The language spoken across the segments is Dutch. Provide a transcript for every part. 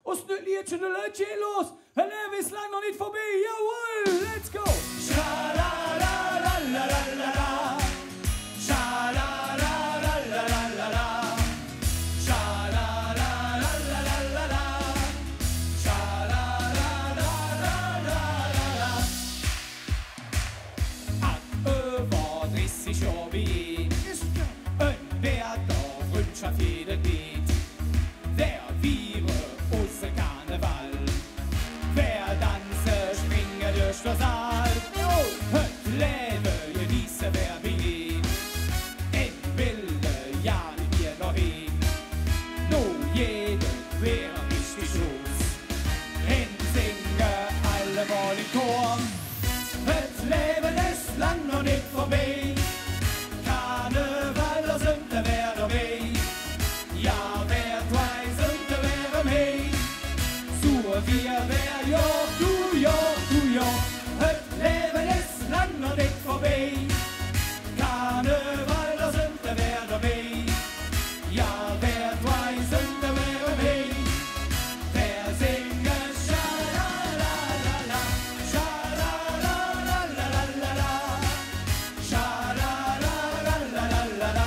Aus dem Liedchen, der Leute geht los. Herr Leben ist lang noch nicht vorbei. Jawohl, let's go. Scha-la-la-la-la-la-la-la. Scha-la-la-la-la-la-la-la. Scha-la-la-la-la-la-la-la. Scha-la-la-la-la-la-la. Ab über 30 Jahre wie ich. Und wer da Freundschaft jeden geht. Wer wäre unser Karneval? Wer tanze, springe durch den Saal? Und lebe, ihr wissen, wer bin. Ich will ja nicht mehr noch hin. Nur jeder wäre richtig los. Und singe alle mal im Chor. Das Leben ist lang noch nicht vorbei. Karneval, da sind wir wer dabei. Ja, wer weiß, sind wir wer mei. So wir wer ja, du ja, du ja. Das Leben ist lang noch nicht vorbei. Karneval, da sind wir wer dabei. Ja, wer weiß, sind wir wer mei. Wer singe Scha-la-la-la-la, Scha-la-la-la-la-la-la, Scha-la-la-la-la-la-la,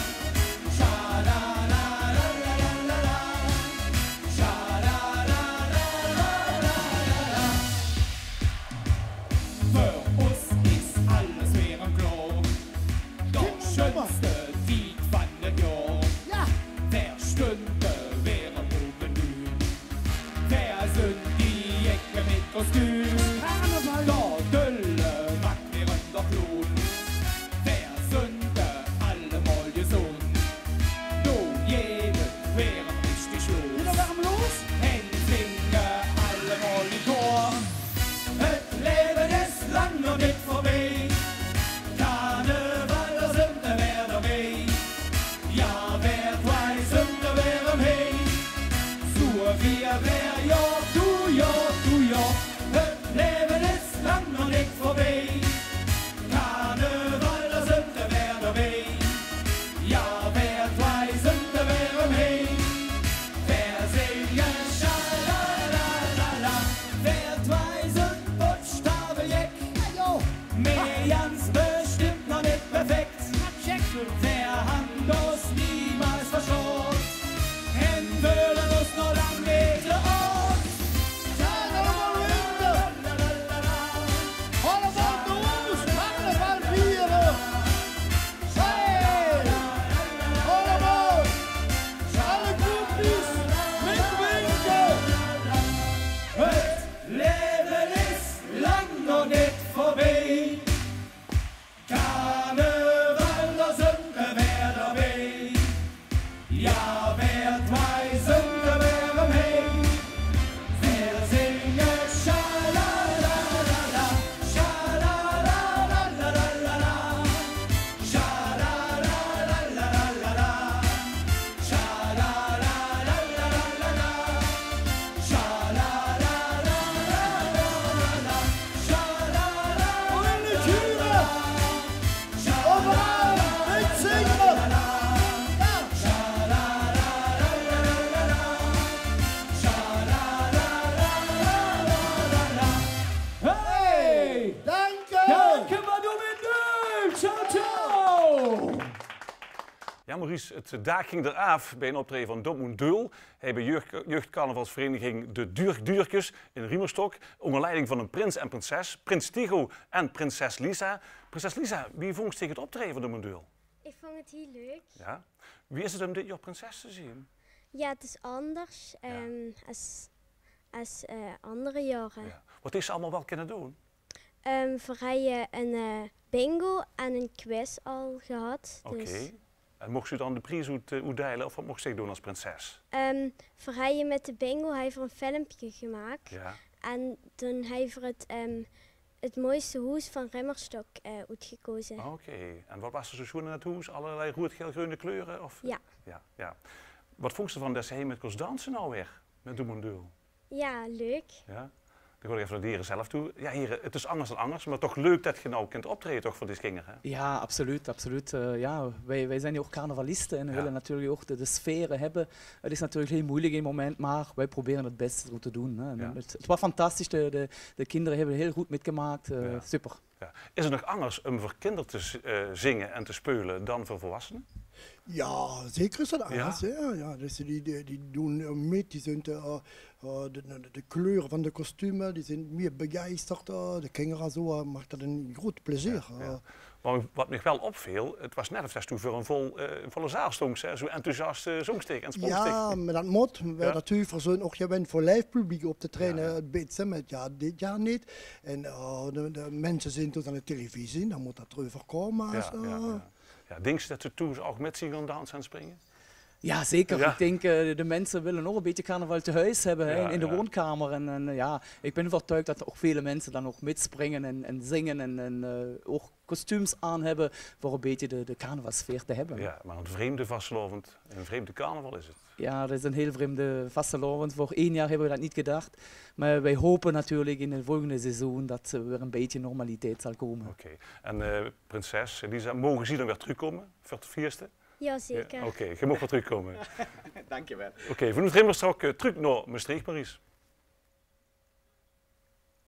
Scha-la-la-la-la-la-la, Scha-la-la-la-la-la-la. Für uns ist alles während klar. Das schönste Lied von dem Jahr. Wer stünde, wäre oben nun. Wer sind die Ecke mit Kostüm? Da Dülle macht während der Klon. Wer sind alle mal gesund? Nun jeder wäre richtig los. Hände singe alle mal im Chor. Das Leben ist lang noch nicht vorbei. Karneval, da sind wir wer dabei. Ja, wer weiß, sind wir wer mei. So wir wer ja, du ja, du ja. Das Leben ist lang noch nicht vorbei. Karneval, da sind wir wer dabei. Ja, wer weiß, sind wir wer mei. Wer singe Scha-la-la-la-la. Wer weiß, und Buchstabenjeck. Mehr ganz bestimmt noch nicht perfekt. Wer hat das niemals verschont? Und will uns noch lang mit der Ort. Das Leben ist lang noch nicht vorbei. Karneval, da sind wir wer dabei. Ja, wer weiß, sind wir wer mei. Wer singe Scha-la-la-la-la, Scha-la-la-la-la-la-la, Scha-la-la-la-la-la-la, Scha-la-la-la-la-la-la, Scha-la-la-la-la-la-la, Hey! Danke, maar doe met nu! Ciao, ciao! Ja, Maurice, het dag ging eraf bij een optreden van Dortmund Deul. Hij bij jeugdcarnavalsvereniging De Duurkes in Riemerstok. Onder leiding van een prins en prinses. Prins Tigo en prinses Lisa. Prinses Lisa, wie vond je tegen het optreden van Dortmund Deul? Ik vond het heel leuk. Ja. Wie is het om dit jaar prinses te zien? Ja, het is anders als andere jaren. Ja. Wat heeft ze allemaal wel kunnen doen? We hebben een bingo en een quiz al gehad. Oké. Dus, En mocht u dan de prijs uitdelen of wat mocht ze doen als prinses? we hebben met de bingo hebben een filmpje gemaakt. Ja. En toen hebben we het mooiste huis van Remmerstok uitgekozen. Oké. En wat was er zo schoon in het huis? Allerlei rood, geel, groene kleuren? Of? Ja. Ja. Wat vond ze van dat ze heen met kost dansen nou weer? Met Dortmund Deul? Ja, leuk. Ja. Dan ga ik even naar de heren zelf toe. Ja, heren, het is anders dan anders, maar toch leuk dat je nou kunt optreden toch voor deze kinderen. Hè? Ja, absoluut, absoluut. Ja, wij zijn hier ook carnavalisten en we willen natuurlijk ook de sferen hebben. Het is natuurlijk heel moeilijk in het moment, maar wij proberen het beste te doen. Hè. Ja. Het was fantastisch, de kinderen hebben heel goed metgemaakt, super. Ja. Is het nog anders om voor kinderen te zingen en te spelen dan voor volwassenen? Ja, zeker is dat anders. Ja, dus die doen mee, die zijn de kleuren van de kostumen, die zijn meer begeisterd. De kinderen zo maakt dat een groot plezier. Ja. Maar wat me wel opviel, het was net of dat toen voor een volle zaal stond, zo enthousiast zongsteek en sprongsteek. Ja, maar dat moet. We natuurlijk verzoeken ook gewend voor live publiek op te trainen. Het beetje met dit jaar niet. En de mensen zijn dus aan de televisie, dan moet dat terug voorkomen. Ja, denk je dat ze toen ook met zien gaan dansen en springen? Ja, zeker. Ja. Ik denk de mensen willen nog een beetje carnaval te huis hebben in de woonkamer. En ja, ik ben overtuigd dat er ook vele mensen dan nog mitspringen en zingen en ook kostuums aan hebben voor een beetje de carnavalsfeer te hebben. Ja, maar een vreemde vastelovend, een vreemde carnaval is het. Ja, dat is een heel vreemde vastelovend. Voor 1 jaar hebben we dat niet gedacht. Maar wij hopen natuurlijk in het volgende seizoen dat er weer een beetje normaliteit zal komen. Oké. En prinses Elisa, mogen ze dan weer terugkomen voor het vierste? Jazeker. Oké, je mag weer terugkomen. Dankjewel. Oké, we gaan straks terug naar Maastricht, Maurice.